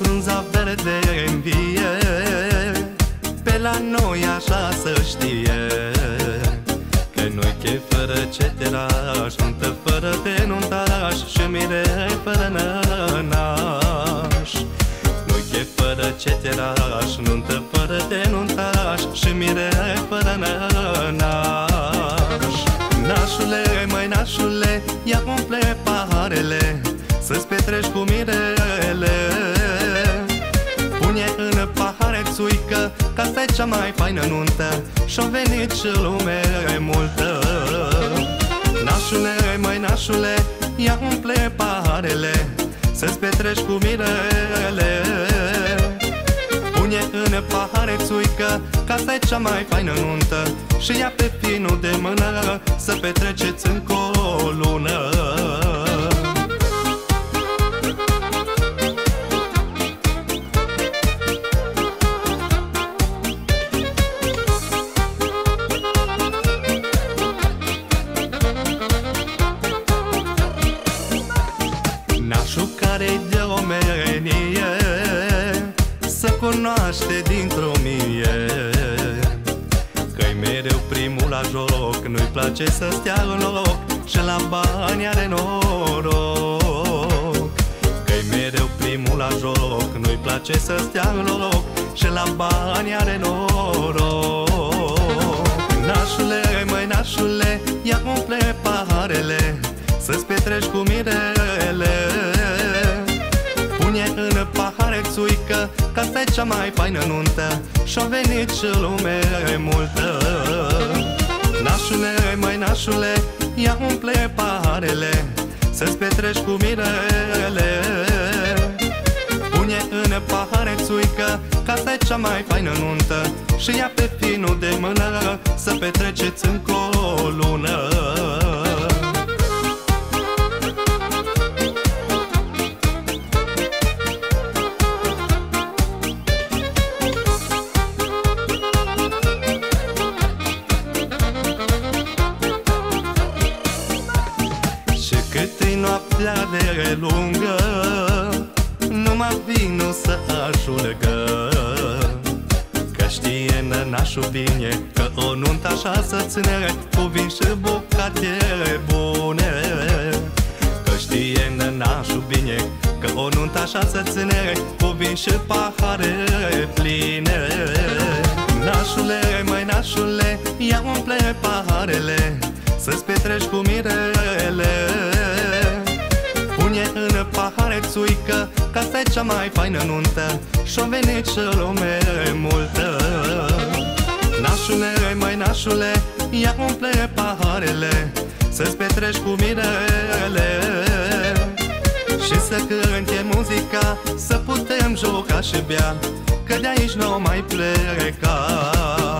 frunza verde învie, pe la noi așa să știe, că nu-i chef fără ceteraș, nuntă fără denuntaș și mire fără nănaș. Nu-i chef fără ceteraș, nuntă fără denuntaș și mire fără nănaș. Nașule, măi nașule, ia umple paharele, să-ți petreci cu mirele. Pune în pahare țuică, că asta-i cea mai faină nuntă, și-o venit și lume multă. Nașule, măi nașule, ia umple paharele, să-ți petreci cu mirele. Pune în pahare țuică, că asta-i cea mai faină nuntă, și ia pe finul de mână, să petreceți încă o lună. Nașul care-i de omenie să cunoaște dintr-o mie, că-i mereu primul la joc, nu-i place să stea în loc și la bani are noroc. Că-i mereu primul la joc, nu-i place să stea în loc și la bani are noroc. Nașule, măi nașule, ia umple paharele, să-ți petreci cu mirele. Pune în pahare țuică, că asta-i cea mai faină nuntă, și-o venit și lume multă. Nașule, măi nașule, ia umple paharele, să-ți petreci cu mirele. Pune în pahare țuică, că asta-i cea mai faină nuntă, și ia pe finul de mână, să petreceți încă o lună. Noaptea de lungă, numai vinul să ajungă, că știe nănașul bine, că o nuntă așa să ține, cu vin și bucate bune. Că știe nănașul bine, că o nuntă așa să ține, cu vin și pahare pline. Nașule, măi nașule, ia umple paharele, să-ți petreci cu mirele. Pune în pahare țuică, că asta-i cea mai faină nuntă, și-o venit și lume multă. Nașule, măi nașule, ia umple paharele, să-ți petreci cu mirele. Și să cânte muzica, să putem juca și bea, că de aici n-o mai pleca.